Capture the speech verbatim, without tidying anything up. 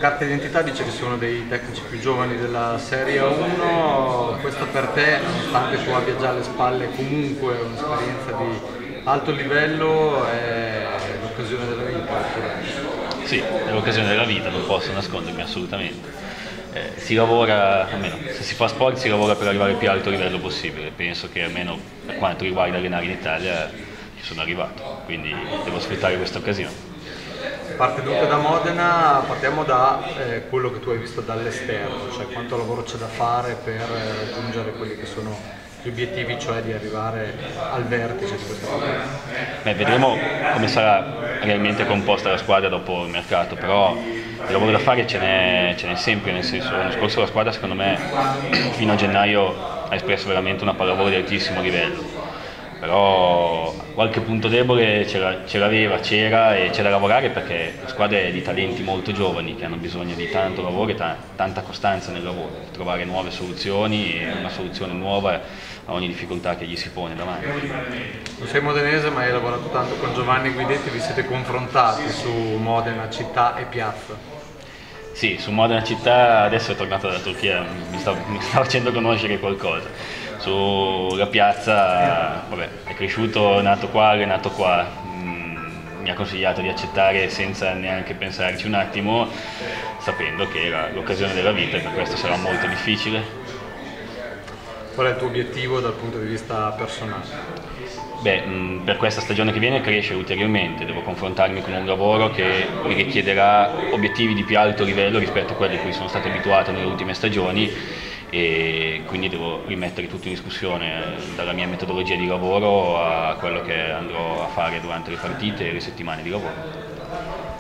carta d'identità dice che sono dei tecnici più giovani della Serie uno, questo per te, nonostante tu abbia già alle spalle comunque un'esperienza di alto livello, è l'occasione della vita? Oppure? Sì, è l'occasione della vita, non posso nascondermi assolutamente. Eh, si lavora, almeno se si fa sport si lavora per arrivare al più alto livello possibile, penso che almeno per quanto riguarda allenare in Italia ci sono arrivato, quindi devo sfruttare questa occasione. Parte dunque da Modena, partiamo da eh, quello che tu hai visto dall'esterno, cioè quanto lavoro c'è da fare per eh, raggiungere quelli che sono gli obiettivi, cioè di arrivare al vertice di questa campagna. Beh, vedremo come sarà realmente composta la squadra dopo il mercato, però il lavoro da fare ce n'è sempre, nel senso l'anno scorso la squadra secondo me fino a gennaio ha espresso veramente una pallavolo di altissimo livello. Però qualche punto debole ce l'aveva, c'era e c'è da lavorare perché la squadra è di talenti molto giovani che hanno bisogno di tanto lavoro e ta tanta costanza nel lavoro, trovare nuove soluzioni e una soluzione nuova a ogni difficoltà che gli si pone davanti. Tu sei modenese ma hai lavorato tanto con Giovanni Guidetti, vi siete confrontati su Modena città e piazza? Sì, su Modena città adesso è tornato dalla Turchia, mi sta, mi sta facendo conoscere qualcosa. Sulla piazza, vabbè, è cresciuto, è nato qua, è nato qua, mm, mi ha consigliato di accettare senza neanche pensarci un attimo, sapendo che era l'occasione della vita e per questo sarà molto difficile. Qual è il tuo obiettivo dal punto di vista personale? Beh, mh, per questa stagione che viene crescere ulteriormente, devo confrontarmi con un lavoro che mi richiederà obiettivi di più alto livello rispetto a quelli a cui sono stato abituato nelle ultime stagioni e quindi devo rimettere tutto in discussione, dalla mia metodologia di lavoro a quello che andrò a fare durante le partite e le settimane di lavoro.